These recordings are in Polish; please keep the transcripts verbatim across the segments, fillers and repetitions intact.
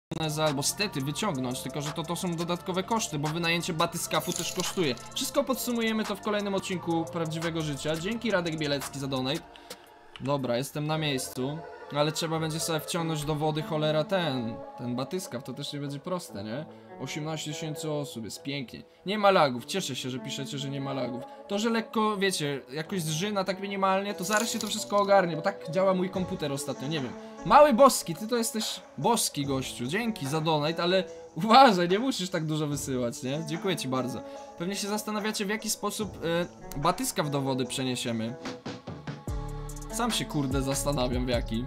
albo stety wyciągnąć, tylko że to to są dodatkowe koszty, bo wynajęcie batyskafu też kosztuje. Wszystko podsumujemy to w kolejnym odcinku Prawdziwego Życia. Dzięki Radek Bielecki za donate. Dobra, jestem na miejscu, ale trzeba będzie sobie wciągnąć do wody cholera ten, ten batyskaw, to też nie będzie proste, nie? osiemnaście tysięcy osób, jest pięknie. Nie ma lagów, cieszę się, że piszecie, że nie ma lagów. To, że lekko, wiecie, jakoś zżyna tak minimalnie, to zaraz się to wszystko ogarnie, bo tak działa mój komputer ostatnio, nie wiem. Mały Boski, ty to jesteś boski gościu, dzięki za donate, ale uważaj, nie musisz tak dużo wysyłać, nie? Dziękuję ci bardzo. Pewnie się zastanawiacie, w jaki sposób y, batyskaw do wody przeniesiemy. Sam się kurde zastanawiam w jaki.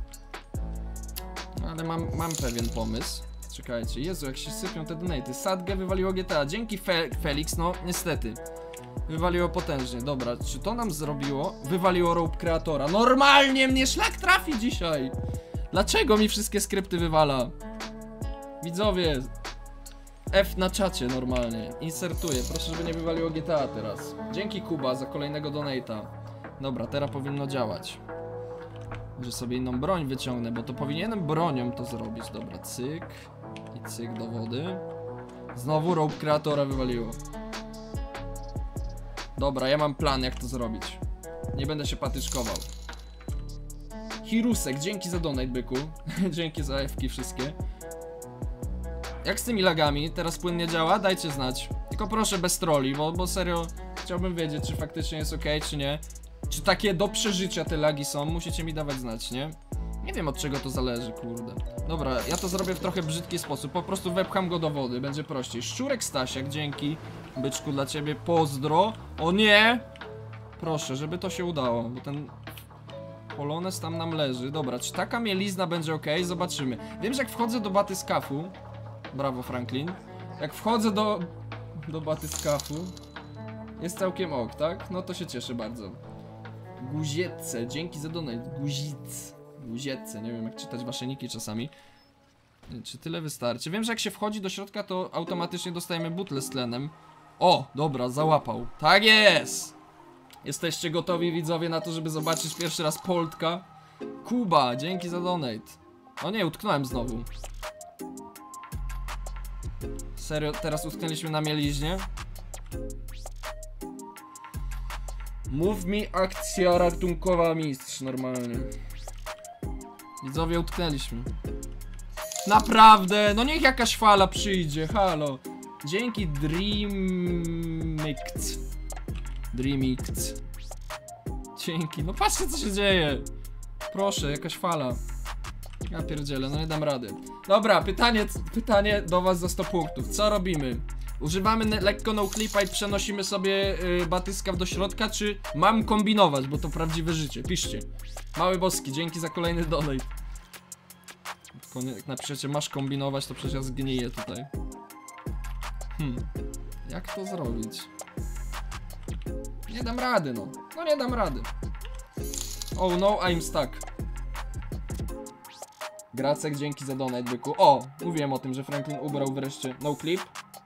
Ale mam, mam pewien pomysł. Czekajcie, Jezu, jak się sypią te donaty. Sadgę wywaliło G T A. Dzięki Fe Felix, no niestety. Wywaliło potężnie. Dobra, czy to nam zrobiło? Wywaliło Rope Kreatora. Normalnie mnie szlak trafi dzisiaj. Dlaczego mi wszystkie skrypty wywala? Widzowie, F na czacie normalnie. Insertuję, proszę, żeby nie wywaliło G T A teraz. Dzięki Kuba za kolejnego donata. Dobra, teraz powinno działać. Może sobie inną broń wyciągnę, bo to powinienem bronią to zrobić. Dobra, cyk. I cyk do wody. Znowu Rope Kreatora wywaliło. Dobra, ja mam plan, jak to zrobić. Nie będę się patyczkował. Hirusek, dzięki za donate, byku. Dzięki za F-ki wszystkie. Jak z tymi lagami? Teraz płynnie działa? Dajcie znać. Tylko proszę bez trolli, bo, bo serio chciałbym wiedzieć, czy faktycznie jest ok, czy nie. Czy takie do przeżycia te lagi są? Musicie mi dawać znać, nie? Nie wiem, od czego to zależy, kurde. Dobra, ja to zrobię w trochę brzydki sposób. Po prostu wepcham go do wody, będzie prościej. Szczurek Stasiak, dzięki. Byczku, dla ciebie pozdro. O nie! Proszę, żeby to się udało, bo ten Polones tam nam leży. Dobra, czy taka mielizna będzie ok? Zobaczymy. Wiem, że jak wchodzę do batyskafu. Brawo, Franklin. Jak wchodzę do... do batyskafu, jest całkiem ok, tak? No to się cieszę bardzo. Guzietce, dzięki za donate. Guzic. Guzietce, nie wiem jak czytać wasze niki czasami. Czy tyle wystarczy? Wiem, że jak się wchodzi do środka, to automatycznie dostajemy butlę z tlenem. O, dobra, załapał. Tak jest! Jesteście gotowi, widzowie, na to, żeby zobaczyć pierwszy raz Poltka? Kuba, dzięki za donate. O nie, utknąłem znowu. Serio, teraz utknęliśmy na mieliźnie? Mów mi akcja ratunkowa, mistrz, normalnie. Widzowie, utknęliśmy. Naprawdę, no niech jakaś fala przyjdzie, halo. Dzięki Dreamict. Dreamict. Dzięki, no patrzcie co się dzieje. Proszę, jakaś fala. Ja pierdzielę, no nie dam rady. Dobra, pytanie, pytanie do was za sto punktów. Co robimy? Używamy lekko no-clipa i przenosimy sobie yy, batyskaw do środka, czy mam kombinować, bo to prawdziwe życie? Piszcie. Mały Boski, dzięki za kolejny donate. Jak napiszecie masz kombinować, to przecież ja zgniję tutaj. Hmm, jak to zrobić? Nie dam rady, no. No nie dam rady. Oh no, I'm stuck. Gracek, dzięki za donate, byku. O, mówiłem o tym, że Franklin ubrał wreszcie no clip.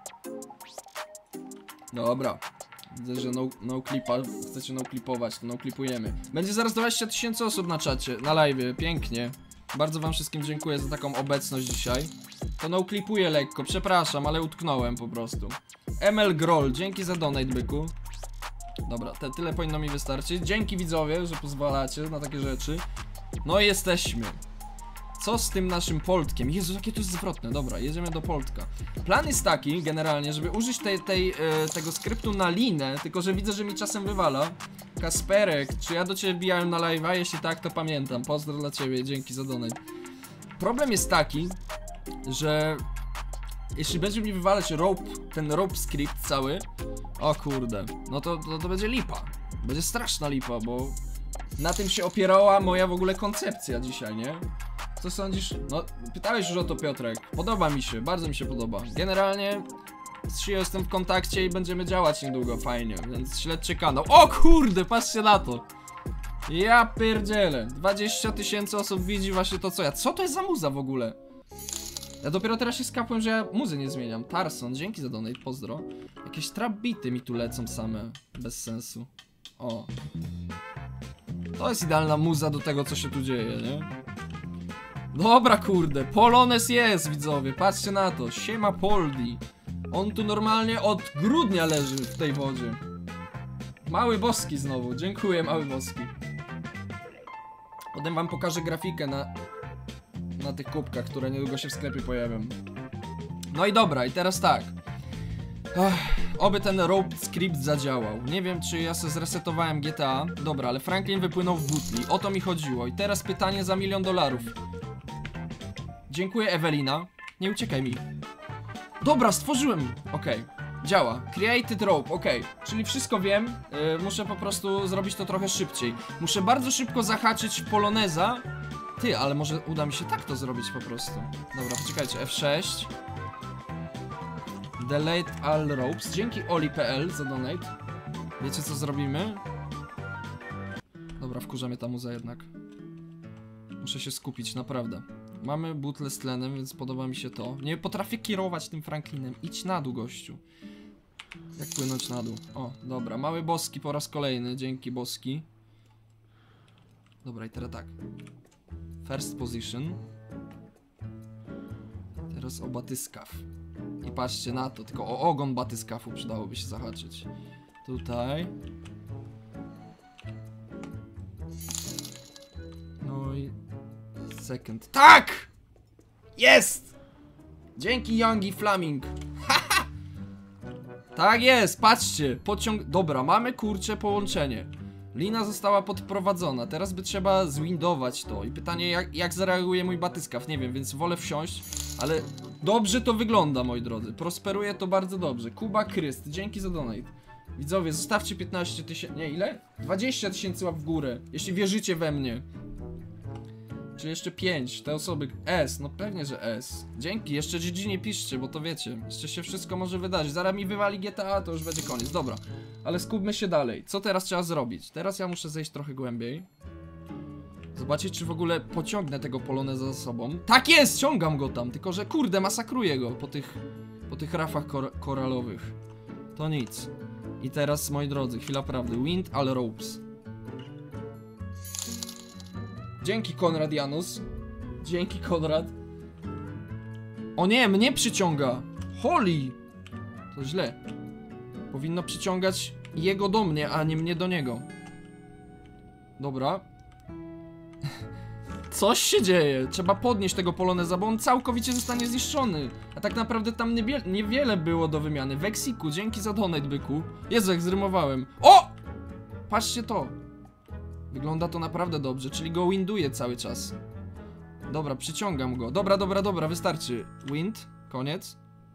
Dobra. Widzę, że no, no clipa, chcecie no clipować, to no clipujemy. Będzie zaraz dwadzieścia tysięcy osób na czacie, na live, pięknie. Bardzo wam wszystkim dziękuję za taką obecność dzisiaj. To no clipuję lekko, przepraszam, ale utknąłem po prostu. M L Groll, dzięki za donate, byku. Dobra, te, tyle powinno mi wystarczyć. Dzięki widzowie, że pozwalacie na takie rzeczy. No i jesteśmy. Co z tym naszym Poltkiem? Jezu, jakie to jest zwrotne. Dobra, jedziemy do Poltka. Plan jest taki, generalnie, żeby użyć tej, tej, e, tego skryptu na linę, tylko że widzę, że mi czasem wywala. Kasperek, czy ja do ciebie wbijałem na live'a? Jeśli tak, to pamiętam. Pozdro dla ciebie, dzięki za donate. Problem jest taki, że jeśli będzie mi wywalać rope, ten rope script cały, o kurde, no to, to, to będzie lipa. Będzie straszna lipa, bo na tym się opierała moja w ogóle koncepcja dzisiaj, nie? Co sądzisz? No, pytałeś już o to, Piotrek. Podoba mi się, bardzo mi się podoba. Generalnie z Shio jestem w kontakcie i będziemy działać niedługo, fajnie, więc śledźcie kanał. O kurde, patrzcie na to. Ja pierdzielę. dwadzieścia tysięcy osób widzi właśnie to, co ja. Co to jest za muza w ogóle? Ja dopiero teraz się skapłem, że ja muzy nie zmieniam. Tarson, dzięki za donate, pozdro. Jakieś trap beaty mi tu lecą same, bez sensu. O. To jest idealna muza do tego, co się tu dzieje, nie? Dobra, kurde, Polones jest, widzowie, patrzcie na to, siema Poldi. On tu normalnie od grudnia leży w tej wodzie. Mały boski znowu, dziękuję, mały boski. Potem wam pokażę grafikę na, na tych kubkach, które niedługo się w sklepie pojawią. No i dobra, i teraz tak. Ach, oby ten rope script zadziałał. Nie wiem, czy ja sobie zresetowałem G T A. Dobra, ale Franklin wypłynął w butli. O to mi chodziło. I teraz pytanie za milion dolarów. Dziękuję, Ewelina. Nie uciekaj mi. Dobra, stworzyłem. Okej, okay. Działa. Created rope, okej. Okay. Czyli wszystko wiem. Yy, muszę po prostu zrobić to trochę szybciej. Muszę bardzo szybko zahaczyć w poloneza. Ty, ale może uda mi się tak to zrobić po prostu. Dobra, poczekajcie, F sześć. Delete all ropes. Dzięki oli kropka p l za donate. Wiecie, co zrobimy? Dobra, wkurza mnie ta muza jednak. Muszę się skupić, naprawdę. Mamy butlę z tlenem, więc podoba mi się to. Nie potrafię kierować tym Franklinem. Idź na dół, gościu. Jak płynąć na dół? O, dobra, mały boski po raz kolejny. Dzięki, boski. Dobra, i teraz tak. First position. Teraz o batyskaw. I patrzcie na to, tylko o ogon batyskafu przydałoby się zahaczyć. Tutaj. No i... Second. Tak! Jest! Dzięki Youngi Flaming. Haha! Tak jest, patrzcie. Pociąg... Dobra, mamy kurcze połączenie. Lina została podprowadzona. Teraz by trzeba zwindować to. I pytanie, jak, jak zareaguje mój batyskaw. Nie wiem, więc wolę wsiąść. Ale dobrze to wygląda, moi drodzy. Prosperuje to bardzo dobrze. Kuba Kryst, dzięki za donate. Widzowie, zostawcie piętnaście tysięcy... Nie, ile? dwadzieścia tysięcy łap w górę. Jeśli wierzycie we mnie. Czy jeszcze pięć, te osoby... S, no pewnie, że S. Dzięki, jeszcze G G nie piszcie, bo to wiecie. Jeszcze się wszystko może wydarzyć. Zaraz mi wywali G T A, to już będzie koniec. Dobra, ale skupmy się dalej. Co teraz trzeba zrobić? Teraz ja muszę zejść trochę głębiej. Zobaczyć, czy w ogóle pociągnę tego poloneza za sobą. Tak jest, ciągam go tam, tylko że kurde, masakruję go po tych... Po tych rafach kor koralowych. To nic. I teraz, moi drodzy, chwila prawdy. Wind all ropes. Dzięki, Konrad Janus. Dzięki, Konrad. O nie, mnie przyciąga. Holy. To źle. Powinno przyciągać jego do mnie, a nie mnie do niego. Dobra. Coś się dzieje. Trzeba podnieść tego poloneza, bo on całkowicie zostanie zniszczony. A tak naprawdę tam niewiele było do wymiany. Weksiku, dzięki za donate, byku. Jezu, jak zrymowałem. O! Patrzcie to. Wygląda to naprawdę dobrze, czyli go winduję cały czas. Dobra, przyciągam go. Dobra, dobra, dobra, wystarczy. Wind, koniec.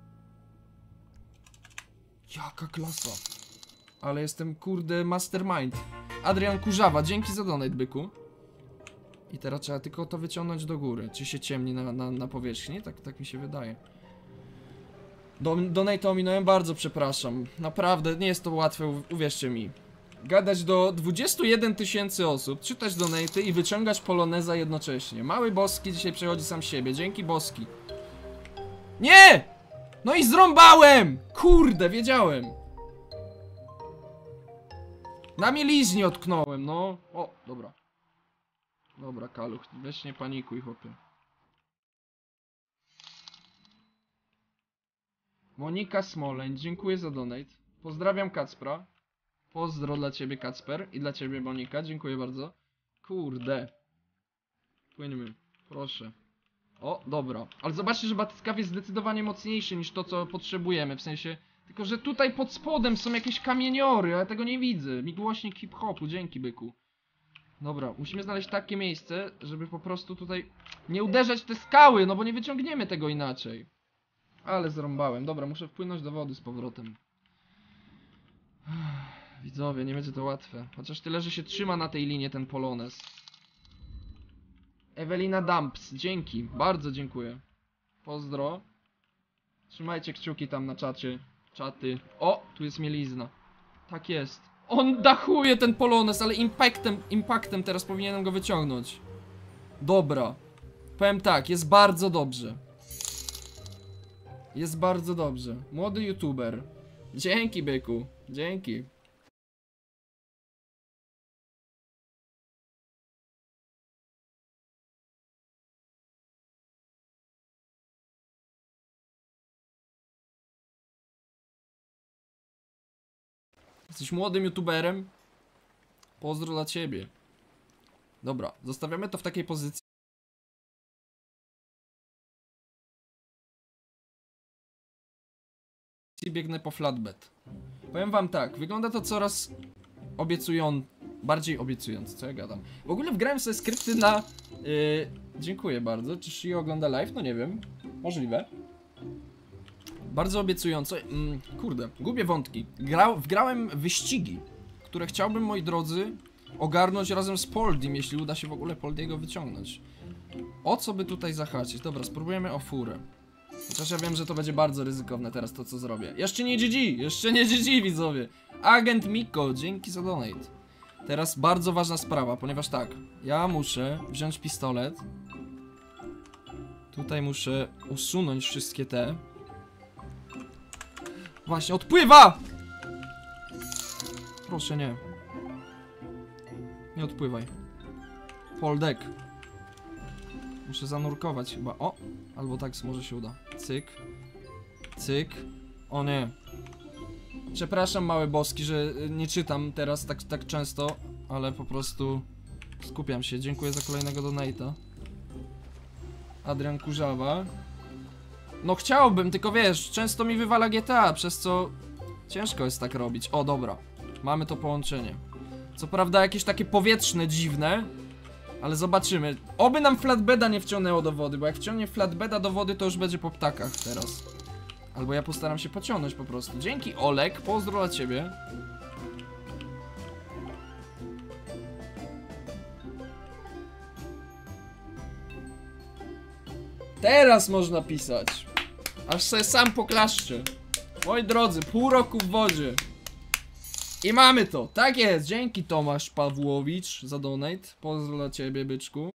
Jaka klasa. Ale jestem, kurde, mastermind. Adrian Kurzawa, dzięki za donate, byku. I teraz trzeba tylko to wyciągnąć do góry. Czy się ciemni na, na, na powierzchni? Tak, tak mi się wydaje. Do, donate ominąłem, bardzo przepraszam. Naprawdę, nie jest to łatwe, uwierzcie mi. Gadać do dwudziestu jeden tysięcy osób, czytać donaty i wyciągać poloneza jednocześnie. Mały boski dzisiaj przechodzi sam siebie, dzięki boski. Nie! No i zrąbałem! Kurde, wiedziałem. Na mieliźnie otknąłem, no. O, dobra. Dobra, Kaluch, weź nie panikuj, chłopie. Monika Smoleń, dziękuję za donate. Pozdrawiam Kacpra. Pozdro dla ciebie, Kacper, i dla ciebie, Monika, dziękuję bardzo. Kurde. Płyniemy, proszę. O, dobra. Ale zobaczcie, że batyskaw jest zdecydowanie mocniejszy niż to, co potrzebujemy, w sensie... Tylko, że tutaj pod spodem są jakieś kamieniory, a ja tego nie widzę. Migłośnik hip-hopu, dzięki, byku. Dobra, musimy znaleźć takie miejsce, żeby po prostu tutaj nie uderzać w te skały, no bo nie wyciągniemy tego inaczej. Ale zrąbałem. Dobra, muszę wpłynąć do wody z powrotem. Widzowie, nie będzie to łatwe. Chociaż tyle, że się trzyma na tej linie ten polonez. Ewelina Dumps, dzięki. Bardzo dziękuję. Pozdro. Trzymajcie kciuki tam na czacie. Czaty. O, tu jest mielizna. Tak jest. On dachuje ten polonez, ale impactem, impactem teraz powinienem go wyciągnąć. Dobra. Powiem tak, jest bardzo dobrze. Jest bardzo dobrze. Młody youtuber. Dzięki, byku. Dzięki. Jesteś młodym youtuberem. Pozdro dla ciebie. Dobra, zostawiamy to w takiej pozycji. I biegnę po flatbed. Powiem wam tak, wygląda to coraz obiecująco, bardziej obiecująco, co ja gadam. W ogóle wgrałem sobie skrypty na... Yy, dziękuję bardzo. Czy Shio ogląda live? No nie wiem. Możliwe. Bardzo obiecująco. Mm, kurde, gubię wątki. Grał, wgrałem wyścigi, które chciałbym, moi drodzy, ogarnąć razem z Poldim, jeśli uda się w ogóle Poldiego wyciągnąć. O co by tutaj zahaczyć? Dobra, spróbujemy o furę. Chociaż ja wiem, że to będzie bardzo ryzykowne teraz to, co zrobię. Jeszcze nie G G! Jeszcze nie G G, widzowie! Agent Miko, dzięki za donate. Teraz bardzo ważna sprawa, ponieważ tak, ja muszę wziąć pistolet. Tutaj muszę usunąć wszystkie te. Właśnie, odpływa! Proszę, nie. Nie odpływaj. Poldek. Muszę zanurkować chyba. O! Albo tak może się uda. Cyk. Cyk. O nie. Przepraszam, małe boski, że nie czytam teraz tak, tak często, ale po prostu skupiam się. Dziękuję za kolejnego donate'a. Adrian Kurzawa. No chciałbym, tylko wiesz, często mi wywala G T A, przez co ciężko jest tak robić. O, dobra. Mamy to połączenie. Co prawda jakieś takie powietrzne, dziwne, ale zobaczymy. Oby nam flatbeda nie wciągnęło do wody, bo jak wciągnie flatbeda do wody, to już będzie po ptakach teraz. Albo ja postaram się pociągnąć po prostu. Dzięki, Olek, pozdro dla ciebie. Teraz można pisać. Aż sobie sam poklaszczę. Moi drodzy, pół roku w wodzie. I mamy to, tak jest, dzięki Tomasz Pawłowicz za donate. Pozdro dla ciebie, byczku.